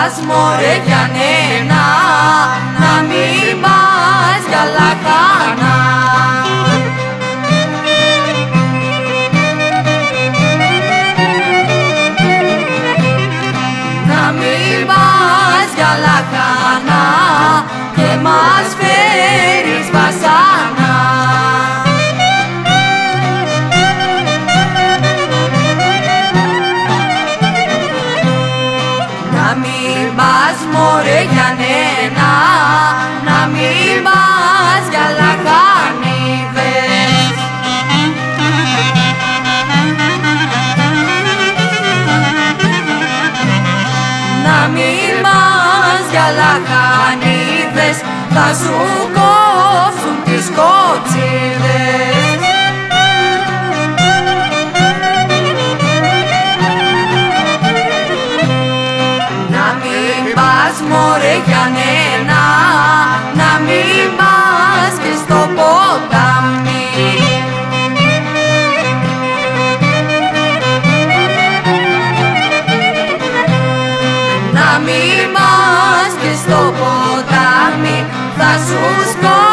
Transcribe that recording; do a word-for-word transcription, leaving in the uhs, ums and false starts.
πας μωρέ Γιαννένα, να μην πας για λαχανά. Να μην πας για λαχανά και μας φέρεις βασανά. Να μην πας μωρέ Γιαννένα, να μην πας για λαχανίδες. Να μην πας για λαχανίδες, θα σου κόψουν τις κότσιδες. Να μην πας μωρέ Γιαννένα, να μην πας και στο ποτάμι. Να μην πας και στο ποτάμι, θα σου σκοτώσουν